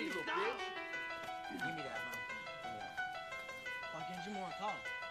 you little bitch. Give me that, man. Give me that. Why can't you more call?